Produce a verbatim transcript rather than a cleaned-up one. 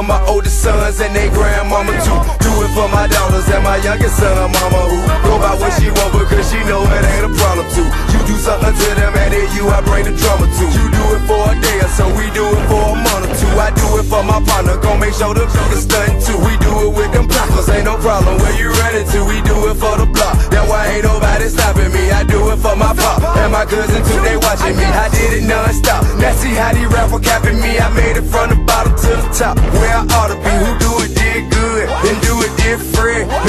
for my oldest sons and they grandmama too. Do it for my daughters and my youngest son, mama who go by what she want because she know it ain't a problem too. You do something to them and then you I bring the drama too. You do it for a day or so, we do it for a month or two. I do it for my partner, gon' make sure the niggas stuntin' too. We do it with them blockers, ain't no problem where you running to. We do it for the block, that's why ain't nobody stopping me. I do it for my pop and my cousin too, they watching me. I did it non-stop, now see how these rappers capping me. I made it from the bottom to the top, where I ought to be. Who do it did good, then do it different.